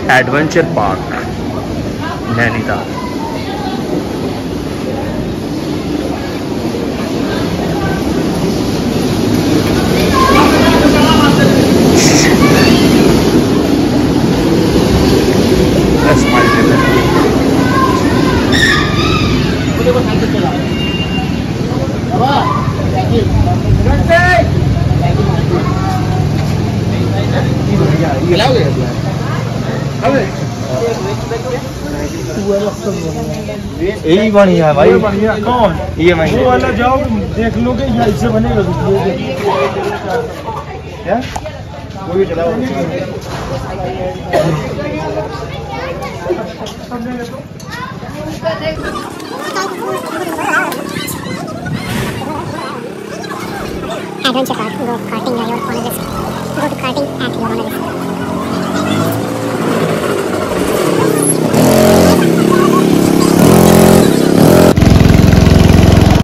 Adventure park Nainital. यही बढ़िया भाई। कौन ये वो वाला जाओ देख लोगे या इससे बनेगा क्या वो भी चलाओ। Adventure park, go karting, your honor. Go to karting at your honor.